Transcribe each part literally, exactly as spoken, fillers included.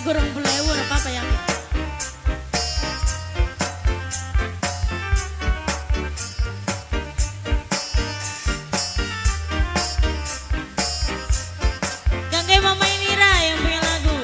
lagu rong puluh apa-apa ya. Gangga Mama Inira yang punya lagu.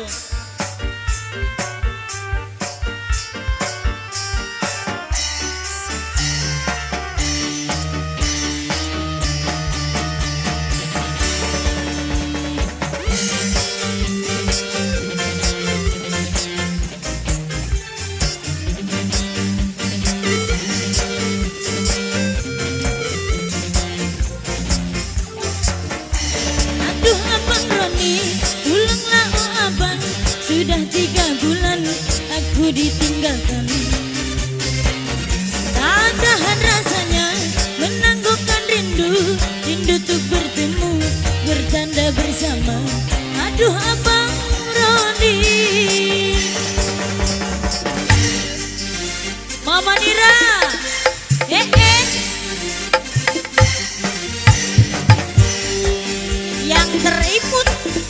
Pulanglah oh abang, sudah tiga bulan aku ditinggalkan. Tak tahan rasanya menangguhkan rindu, rindu untuk bertemu, bercanda bersama. Aduh abang Roni, Mama Nira, eh eh, yang teriput.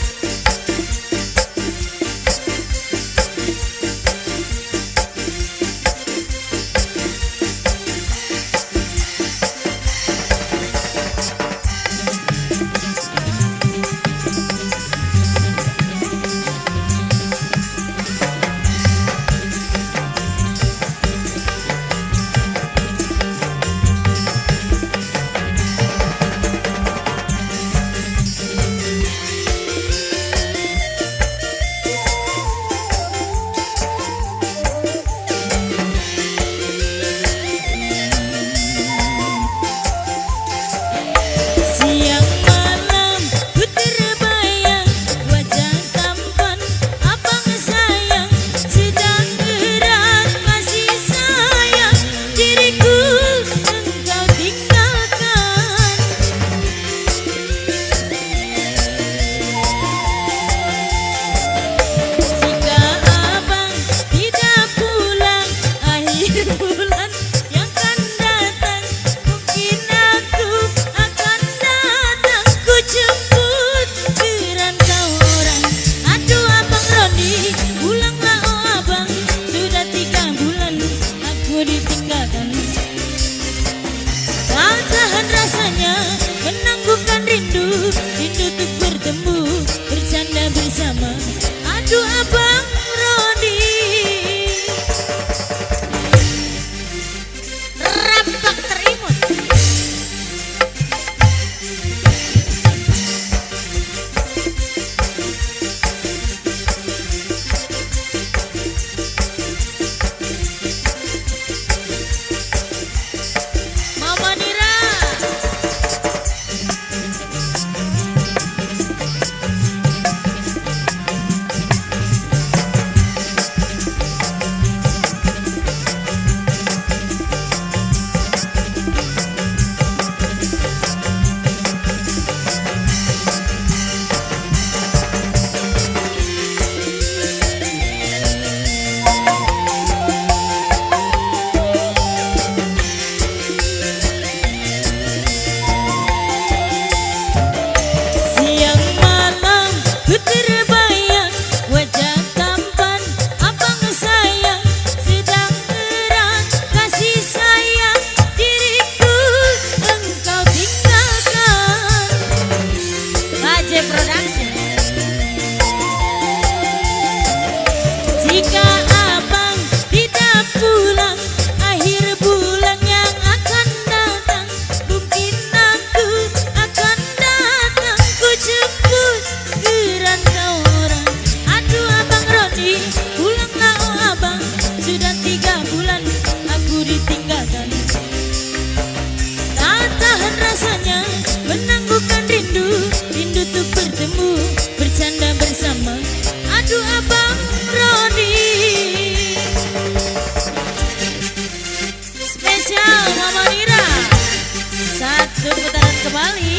Menangguhkan rindu, rindu untuk bertemu, bercanda bersama. Aduh abang Roni, rapak terimut. Mama Nira, jika abang tidak pulang akhir bulan yang akan datang, mungkin aku akan datang ku jemput ke rantau orang. Aduh abang Roni, pulanglah oh abang, sudah tiga bulan aku ditinggalkan. Tak tahan rasanya menangguhkan rindu, rindu untuk bertemu, bercanda bersama. Aduh abang Roni, spesial Mama Nira, satu putaran kembali.